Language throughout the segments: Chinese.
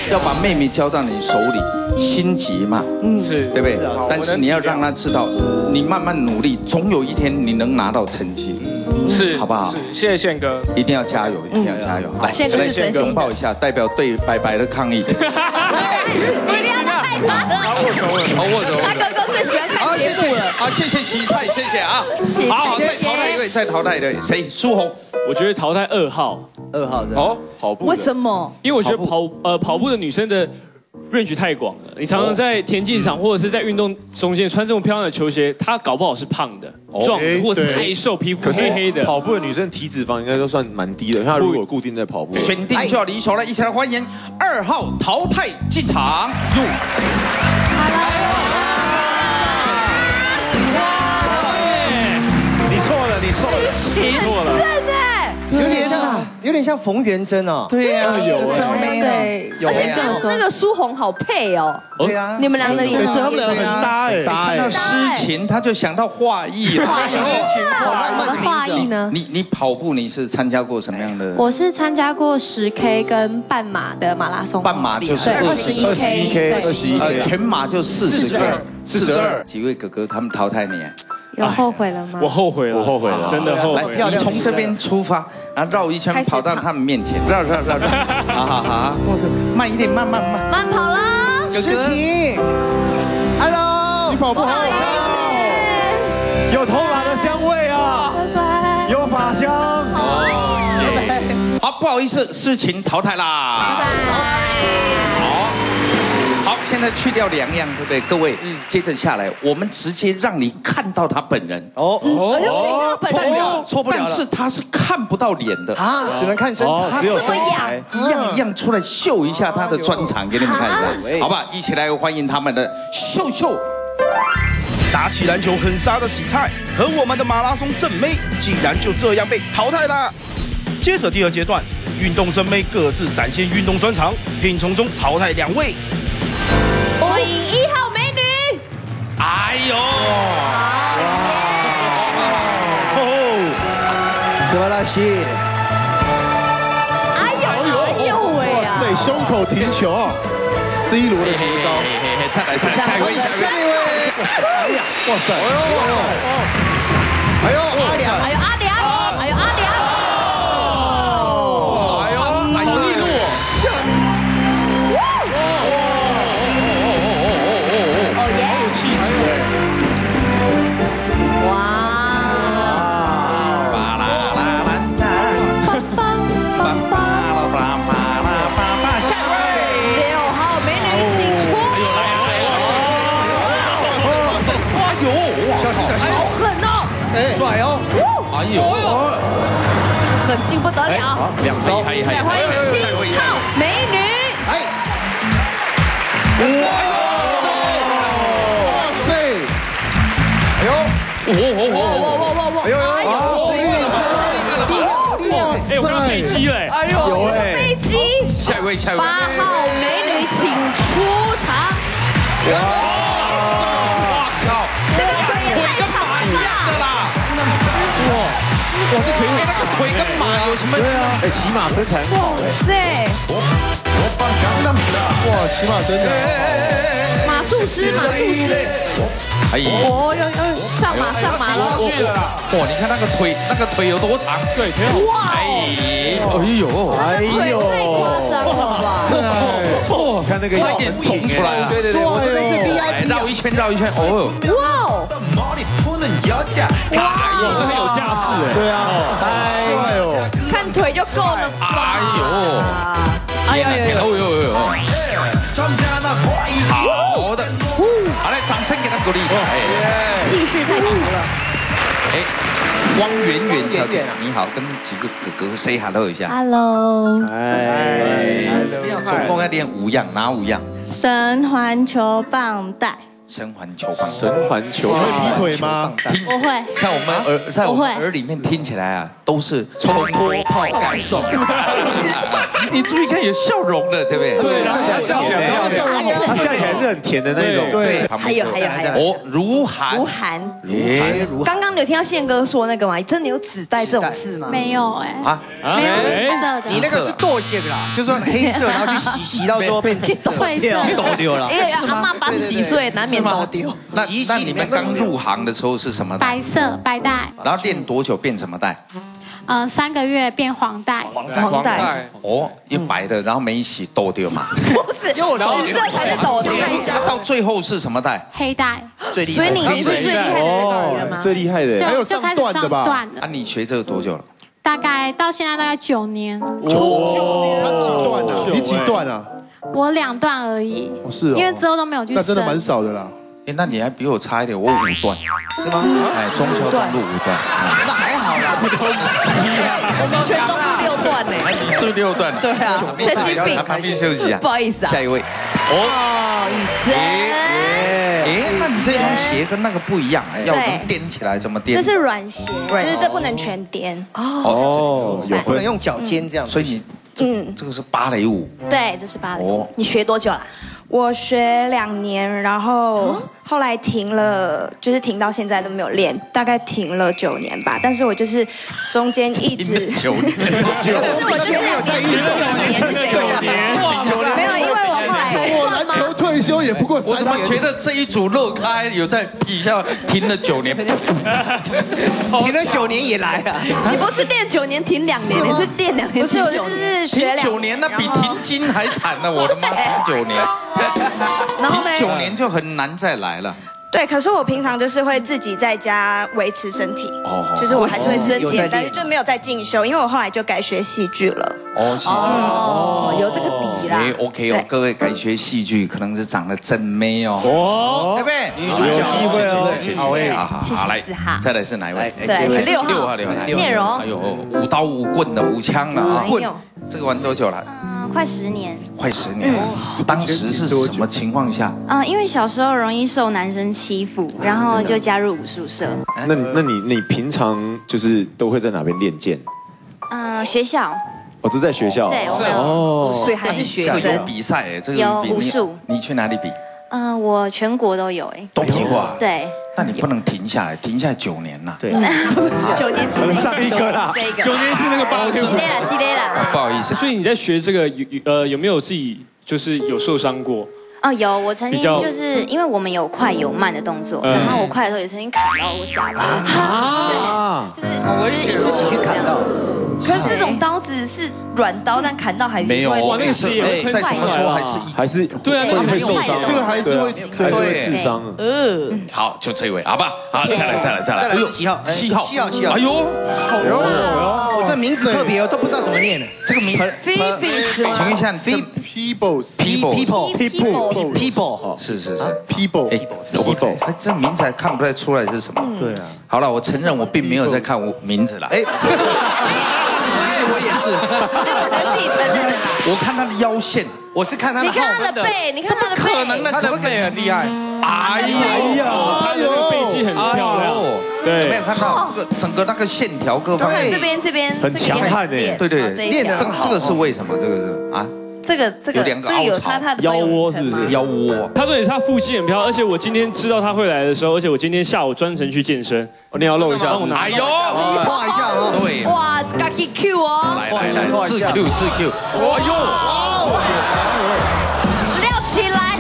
要把妹妹交到你手里，心急嘛， 是， 对不对？但是你要让她知道，你慢慢努力，总有一天你能拿到成绩， 是， 好不好？ 谢谢宪哥， 一定要加油，一定要加油！来， 宪哥是真心拥抱一下，代表对白白的抗议。 你不要再害他了。 握手， 他哥哥最喜欢看节目了。 好，谢谢洗菜，谢谢啊。好，再淘汰一位，再淘汰的谁？苏红。 我觉得淘汰2号。 2号是哦，跑步。 为什么？ 因为我觉得跑步的女生的 range 太广了。你常常在田径场或者是在运动中间穿这么漂亮的球鞋，她搞不好是胖的、壮的，或者是太瘦、皮肤黑黑的。 跑步的女生体脂肪应该都算蛮低的，她如果固定在跑步， 选定就要离手了，一起来欢迎2号淘汰进场。 你错了。 有点像冯元珍哦。 对呀， 对，而且那个苏红好配哦。 对啊， 你们两个对他们两个很搭哎。 看到诗情他就想到画意了。 我的画意呢？ 你跑步你是参加过什么样的？ 我是参加过10K 跟半马的马拉松。 半马就是 21K， 全马就42。几位哥哥他们淘汰你。 有后悔了吗？ 我后悔了，真的后悔。 你从这边出发，然后绕一圈跑到他们面前，绕。好，慢一点，慢跑啦。 诗情 ，Hello， 你跑步好好看哦， 有头发的香味啊， 拜拜。 有发香。 好，不好意思，事情淘汰啦。好，现在去掉2样，对不对？各位，接着下来，我们直接让你看到他本人。 错不了了。 但是他是看不到脸的啊，只能看身材， 只有身材， 一样出来秀一下他的专长给你们看一下，好吧？一起来欢迎他们的秀。 打起篮球很杀的洗菜和我们的马拉松正妹，竟然就这样被淘汰了。接着第2阶段，运动正妹各自展现运动专长，并从中淘汰2位。 欢迎1号美女。 哎呦！ 斯巴拉西。 哇塞，胸口停球 ，C 罗的绝招。 再来，下一位。 哎呀，哇塞！哎呦， 阿良。 帅哦！ 哎呦， 这个很劲不得了。 2招， 欢迎7号美女。 哇塞！哎我看到飞机了。 有飞机。 下一位。 8号美女，请出场。 哇，这腿那个腿跟马有什么？ 对啊，骑马身材很好。 哇塞！ 哇，骑马真的。 马术师。 哎呦！ 上马了。 哇，你看那个腿有多长？ 对，腿好。 哇！ 哎呦！ 太夸张了吧！ 看那个差一点肿出来了。 对，我这边是 VIP。 绕一圈。哦。 哇！ 这很有架势哎。 对啊， 哎呦， 看腿就够了吧？ 哎呦！好的，好来，掌声给他鼓励一下。 气势太足了。 汪圆小姐，你好，跟几个哥哥 say hello 一下。 Hello。 总共要练5样，哪5样？ 神环球棒带。 神环球棒。 神环球。 会劈腿吗？ 我会。 在我们耳里面听起来啊， 都是冲脱泡盖送。你注意看，有笑容的，对不对？ 对，然后他笑起来他笑起来是很甜的那种。 对， 还有哦，如涵， 刚刚你有听到宪哥说那个吗？真的有纸袋这种事吗？ 没有哎， 啊， 没有紫色的， 你那个是剁馅啦，就说黑色，然后去洗到说变紫色， 褪色抖丢了。 因为阿妈80几岁，难免抖丢。 那你们刚入行的时候是什么带？ 白色白带， 然后练多久变什么带 3个月变黄带， 黄带哦，一白的，然后没洗抖丢嘛。 不是，紫色才是抖丢。 到最后是什么带？ 黑带， 所以你是最厉害的那个了吗？ 最厉害的， 就开始上段了。 啊，你学这个多久了？ 大概到现在大概9年， 他几段啊？你几段啊？ 我2段而已。 是哦， 因为之后都没有去升。 那真的蛮少的啦。 哎，那你还比我差一点，我5段，是吗？哎，中秋中路5段， 那还好啦。 我们全东路6段呢， 你住6段， 对啊，神经病。 旁边休息啊， 不好意思啊。 下一位， 哦，雨珍。 哎，那你这双鞋跟那个不一样，要踮起来怎么踮？ 这是软鞋，就是这不能全踮。 哦，不能用脚尖这样。 所以你这个是芭蕾舞。 对，这是芭蕾舞。 你学多久了？ 我学2年，然后后来停了，就是停到现在都没有练，大概停了9年吧。但是我就是中间一直 9年， 可是我就是没有在运 9年， 哇， 没有，因为我后来我篮球退休也不过3年。 我怎么觉得这一组肉咖有在底下停了9年？ 停了9年也来啊！ 你不是练9年停2年，你是练2年不是，我就是学 9年，那比停经还惨呢！我的妈，停9年。 然后呢 ？9年就很难再来了。 对，可是我平常就是会自己在家维持身体，就是我还是会身体，但是就没有在进修，因为我后来就改学戏剧了。 哦，戏剧哦，有这个底啦。 OK 哦，各位改学戏剧，可能是长得真美哦。哦，对不对？ 女主角有机会哦。 好，来，再来是哪一位？ 再来是6号聂荣。哎呦，5刀5棍的5枪了啊！棍，这个玩多久了？ 快10年。 快10年。当时是什么情况下？ 因为小时候容易受男生欺负，然后就加入武术社。 那你平常就是都会在哪边练剑？ 学校。 我都在学校。 对， 所以还是学生。 这个有比赛哎，这个有武术。 你去哪里比？ 我全国都有哎。 都比过啊？ 对。 那你不能停下来，停下来9年呐。 对 ，9年是上一个啦 ，9年是那个8个。 积累了。 不好意思， 所以你在学这个有没有自己就是有受伤过？ 有，我曾经就是因为我们有快有慢的动作，然后我快的时候也曾经砍到我下巴。啊，就是自己去砍到。 可是这种刀子是软刀，但砍到还是没有，那个是再怎么说还是对啊， 会受伤， 这个还是会刺伤。 好，就这位，好吧，好，再来， 哎呦，7号， 哎呦， 我这名字特别，我都不知道怎么念的。 这个名，请问一下 ，People， 是 People， 哎，这名字还看不太出来是什么。 对啊。 好了，我承认我并没有在看我名字啦。哎， 其实我也是， 自己承认的。 我看他的腰线， 我是看他的。 你看他的背，你看他的背， 可能的， 他的背很厉害。 哎呀， 他的背肌很漂亮。对， 有没有看到这个整个那个线条各方面？ 这边很强悍的。 对， 练的这个是为什么？这个是啊。 这个有他的腰窝是不是？ 腰窝， 他说也是他腹肌很漂亮，而且我今天知道他会来的时候，而且我今天下午专程去健身。 你要露一下， 哎呦， 画一下啊！ 对， 哇，自己 Q 哦， 来，自 Q，哎呦， 撩起来，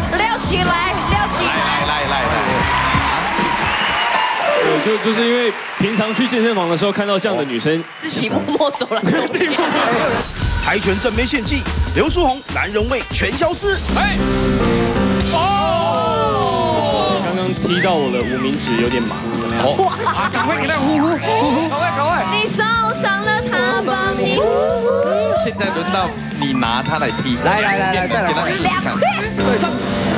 就是因为平常去健身房的时候看到这样的女生， 自己默默走来走去。 跆拳正妹献技，刘书宏男人味全消失。哎， 刚刚踢到我的无名指有点麻，怎么样？ 哇，赶快给他呼，赶快！ 你受伤了，他帮你。 现在轮到你拿它来踢， 来，再来， 给他试试看。